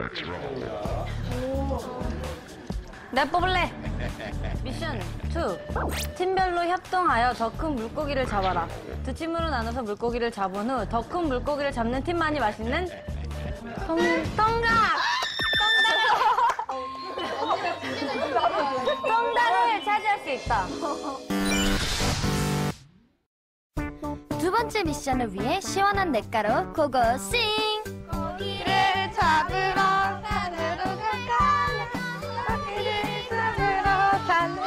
내가 뽑을래. 미션 2. 팀별로 협동하여 더 큰 물고기를 잡아라. 두 팀으로 나눠서 물고기를 잡은 후 더 큰 물고기를 잡는 팀만이 맛있는 통닭을 차지할 수 있다. 두 번째 미션을 위해 시원한 냇가로 고고싱! 고기를 잡으러 산으로 가네. 고기를 잡으러 산으로.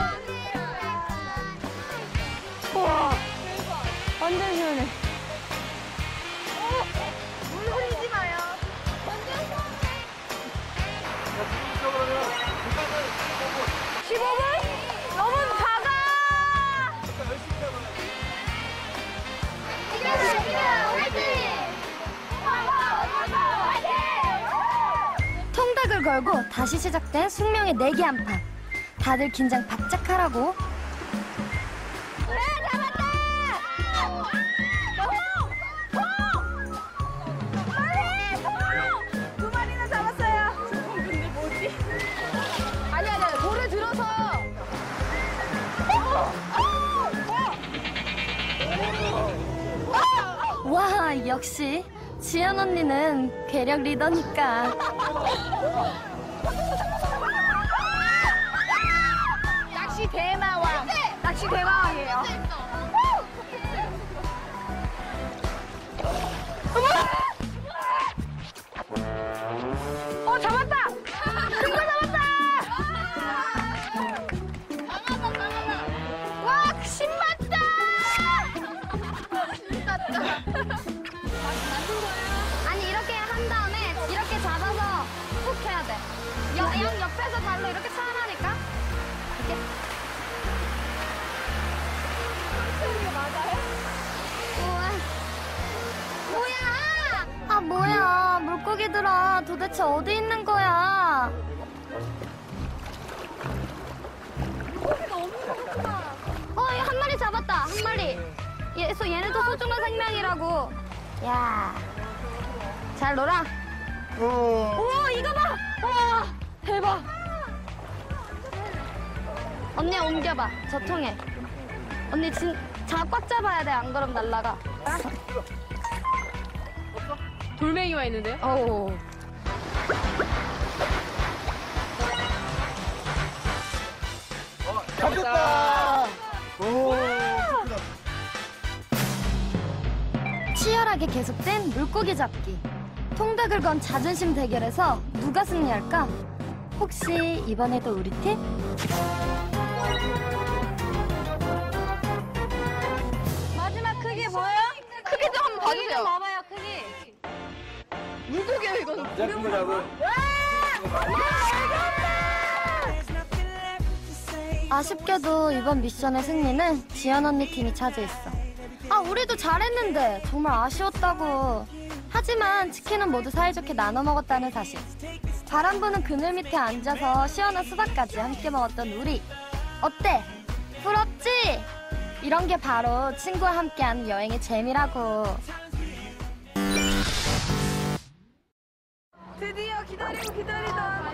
우와, 완전 시원해. 물 흘리지 마요. 완전 시원해. 15분? 너무 작아! 통닭을 걸고 다시 시작된 숙명의 내기 한판. 다들 긴장 바짝 하라고. 두 마리나 잡았어요. 근데 뭐지? 아니야, 돌을 들어서. 와, 역시 지연 언니는 괴력 리더니까. 낚시 대마왕. 낚시 대마왕이에요. 잡았다! 큰 거 잡았다! 와, 신맛다! 아니, 이렇게 한 다음에 이렇게 잡아서 훅 해야 돼. 양 옆에서 발로 이렇게 차라니까. 이렇게. 뭐야? 아, 뭐야. 물고기들아, 도대체 어디 있는 거야? 한 마리 잡았다, 한 마리. 얘네도 소중한 생명이라고. 야, 잘 놀아. 우와, 이거 봐! 와, 대박. 언니 옮겨봐, 저 통에. 언니 꽉 잡아야 돼, 안 그럼 날라가. 돌멩이가 있는데요? 어우. 잡혔다! 오, 치열하게 계속된 물고기 잡기. 통닭을 건 자존심 대결에서 누가 승리할까? 혹시 이번에도 우리 팀? 마지막 크기 보여요? 크기 좀 한번 봐주세요. 크기 좀 봐봐요, 크기. 물고기예요, 이건. 잡힌 거 잡은. 아쉽게도 이번 미션의 승리는 지연 언니 팀이 차지했어. 아, 우리도 잘했는데 정말 아쉬웠다고. 하지만 치킨은 모두 사이좋게 나눠 먹었다는 사실. 바람 부는 그늘 밑에 앉아서 시원한 수다까지 함께 먹었던 우리. 어때? 부럽지? 이런 게 바로 친구와 함께하는 여행의 재미라고. 드디어 기다리던.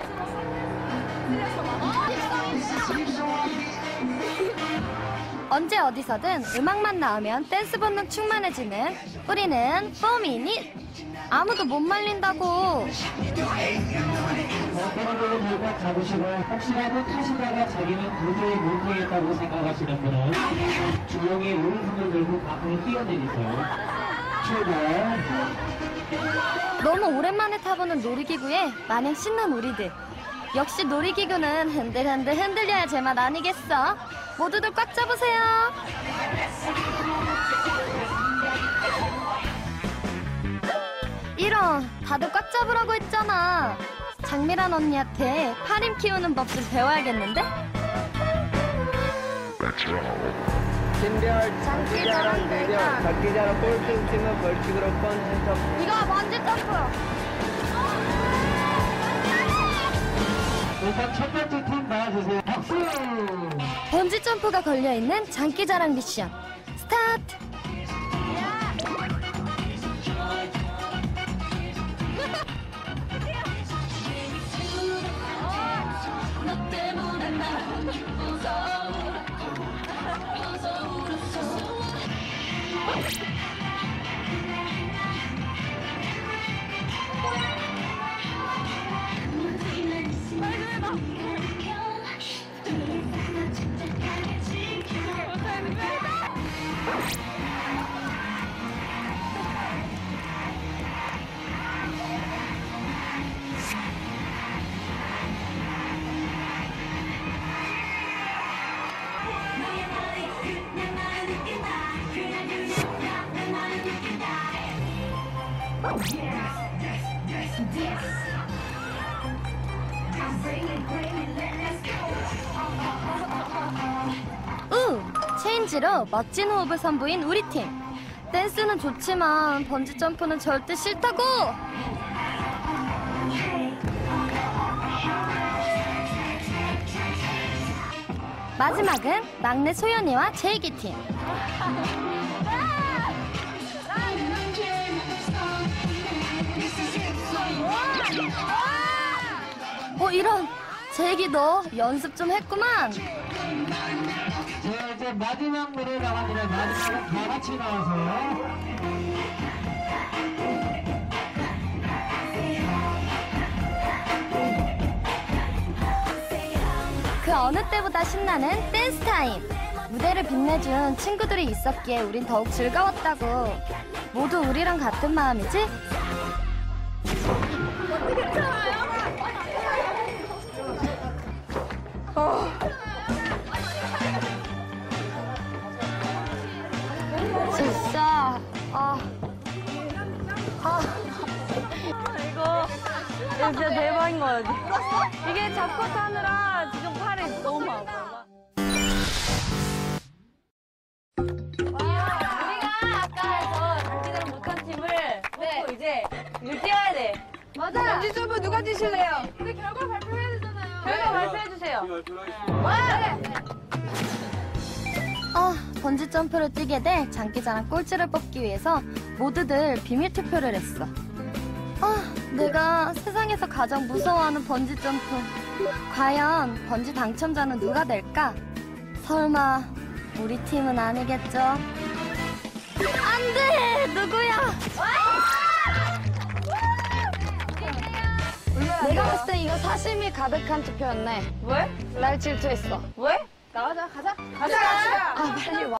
언제 어디서든 음악만 나오면 댄스 본능 충만해지는 우리는 4미닛. 아무도 못 말린다고. 테이블을 들고 잡으시고 혹시라도 타시다가 자기는 도저히 못하겠다고 생각하시는 분은 조용히 오른손을 들고 밖으로 뛰어내리세요. 출발. 너무 오랜만에 타보는 놀이기구에 마냥 신난 우리들. 역시 놀이기구는 흔들흔들 흔들려야 제맛 아니겠어? 모두들 꽉 잡으세요. 이런, 다들 꽉 잡으라고 했잖아. 장미란 언니한테 파림 키우는 법 좀 배워야겠는데? 신별, 장기자랑 대결. 장기자랑 꼴등 팀은 벌칙으로 번지 점프. 이거 번지 점프. 우선 첫 번째 팀 나와주세요. 박수! 번지 점프가 걸려있는 장기자랑 미션. 스타트! 체인지로 멋진 호흡을 선보인 우리 팀. 댄스는 좋지만 번지 점프는 절대 싫다고. 마지막은 막내 소연이와 제이기 팀. 이런. 제이기 너 연습 좀 했구만. 자, 이제 마지막 무대 나갑니다. 마지막은 다 같이 나와서. 그 어느 때보다 신나는 댄스 타임. 무대를 빛내준 친구들이 있었기에 우린 더욱 즐거웠다고. 모두 우리랑 같은 마음이지? 진짜 이거 진짜 대박인 거지. 이게 잡고 타느라 지금 팔이 너무 아파. 우리가 아까 장기자랑 못한 팀을 뽑고 이제 이걸 뛰어야 돼. 맞아. 번지 점프 누가 뛰실래요? 근데 결과 발표해야 되잖아요. 결과 발표해주세요. 번지 점프를 뛰게 돼 장기자랑 꼴찌를 뽑기 위해서 모두들 비밀 투표를 했어. 내가 세상에서 가장 무서워하는 번지 점프. 과연 번지 당첨자는 누가 될까? 설마 우리 팀은 아니겠죠? 안 돼! 누구야? 내가 봤을 때 이거 사심이 가득한 투표였네. 왜? 날 질투했어. 왜? 나가자, 가자. 가자. 아, 빨리 와.